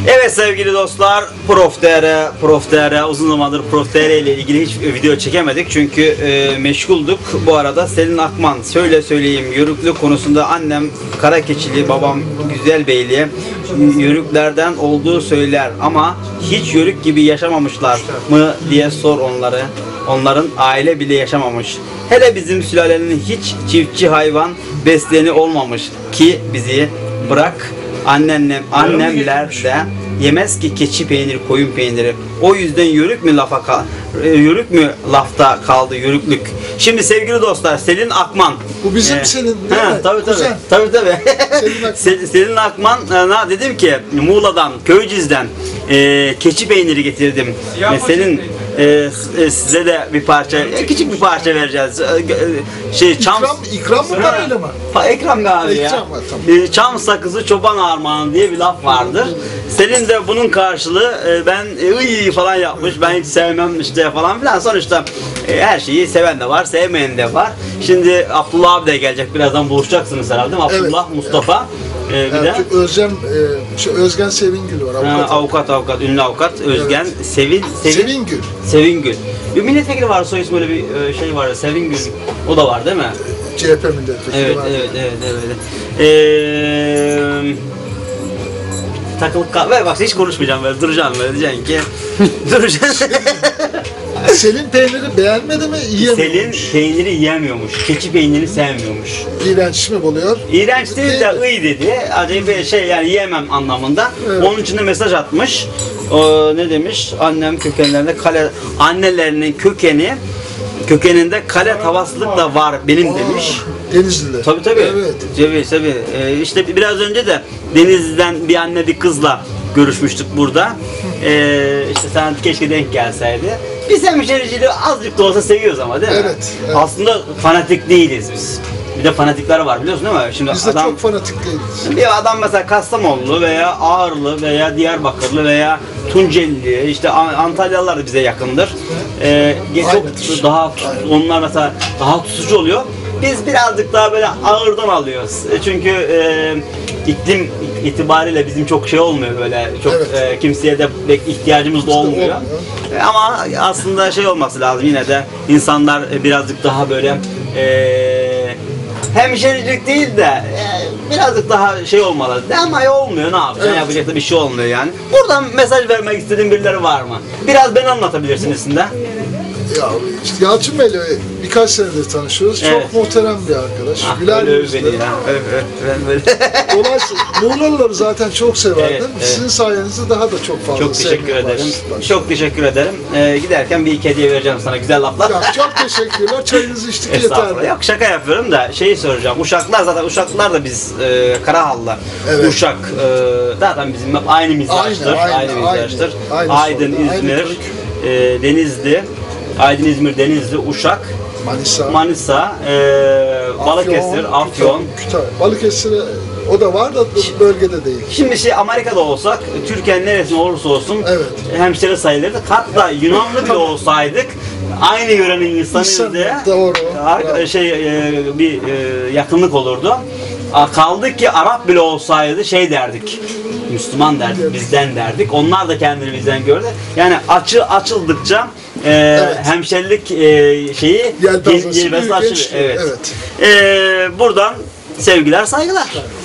Evet sevgili dostlar, Prof.tr uzun zamandır Prof.tr ile ilgili hiç video çekemedik çünkü meşgulduk. Bu arada Selin Akman, söyleyeyim yörüklük konusunda annem Karakeçili, babam Güzelbeyli yörüklerden olduğu söyler ama hiç yörük gibi yaşamamışlar mı diye sor onları. Onların aile bile yaşamamış. Hele bizim sülalenin hiç çiftçi hayvan besleyeni olmamış ki bizi bırak annemler de yemez ki keçi peyniri, koyun peyniri. O yüzden yörük mü lafta kaldı yörüklük. Şimdi sevgili dostlar, Selin Akman. Bu bizim Selin değil mi? Tabii. Selin Akman. Selin Akman, dedim ki Muğla'dan, Köycüz'den keçi peyniri getirdim. Selin size de bir parça, küçük bir parça vereceğiz. İkram mı parayla mı? İkram galiba ya. Tamam. Çam sakızı çoban armağanı diye bir laf vardır. Selin de bunun karşılığı ben falan yapmış. Ben hiç sevmem işte falan filan. Sonuçta her şeyi seven de var, sevmeyen de var. Şimdi Abdullah abi de gelecek. Birazdan buluşacaksınız herhalde değil mi? Abdullah, evet, Mustafa. Bir de Özgen Sevingül var. Avukat, ünlü avukat Özgen Sevingül. Bir milletvekili var, soy ismi, böyle bir şey var, Sevingül. O da var değil mi? CHP milletvekili var. Evet. Takılık ver bak, hiç konuşmayacağım, böyle duracağım, böyle diyeceksin ki Selin peyniri beğenmedi mi? Yiyemiyormuş. Selin peyniri yiyemiyormuş. Keçi peynirini sevmiyormuş. İğrenç mi oluyor? İğrenç değil de dedi. Acayip bir şey, yani yiyemem anlamında. Evet. Onun için de mesaj atmış. Ne demiş? Annem kökenlerinde annelerinin kökeninde kale tavasılık da var benim demiş. Denizli'de. Tabii. Evet. Tabii. İşte biraz önce de Denizli'den bir anne bir kızla görüşmüştük burada. İşte sen keşke denk gelseydi. Biz hemşericiliği azıcık da olsa seviyoruz ama değil mi? Evet. Aslında fanatik değiliz biz. Bir de fanatikler var, biliyorsun değil mi? Şimdi biz de çok fanatik değiliz. Bir adam mesela Kastamonlu veya Ağrılı veya Diyarbakırlı veya Tunceli, işte Antalyalılar da bize yakındır. Çok daha onlar mesela daha tutucu oluyor. Biz birazcık daha böyle ağırdan alıyoruz. Çünkü iklim itibariyle bizim çok şey olmuyor, böyle çok kimseye de pek ihtiyacımız da olmuyor. Ama aslında şey olması lazım, yine de insanlar birazcık daha böyle hemşericilik değil de birazcık daha şey olmalı. Ama olmuyor, ne yapacaksın? Evet. Yapacak da bir şey olmuyor yani. Buradan mesaj vermek istediğin birileri var mı? Biraz beni anlatabilirsiniz de. Ya işte Yalçın Bey'le birkaç senedir tanışıyoruz. Evet. Çok muhterem bir arkadaş. Güler yüzlü. Dolayısıyla Muğlalıları zaten çok severdim. Evet. Sizin sayenizde daha da çok fazla. Çok teşekkür ederim. Çok teşekkür ederim. Giderken bir iki hediye vereceğim sana, güzel laflar. Ya, çok teşekkürler. Çayınızı içtik, yeterli. Yok, şaka yapıyorum da şeyi soracağım. Uşaklar da biz Karahanlı. Evet. Uşak zaten bizim aynı mizaçtır. Aydın, İzmir, Denizli. Aydın, İzmir, Denizli, Uşak, Manisa, Balıkesir, Afyon. Balıkesir'e o da var da bölgede değil. Şimdi Amerika'da olsak, Türkiye'nin neresinde olursa olsun hemşire sayılırdık. Hatta Yunanlı bile olsaydık aynı yörenin insanıyız diye bir yakınlık olurdu. Kaldı ki Arap bile olsaydı derdik. Müslüman derdik, bizden derdik. Onlar da kendini bizden gördü. Yani açıldıkça hemşerilik şeyi yelpazesi açılıyor. Evet. Buradan sevgiler, saygılar.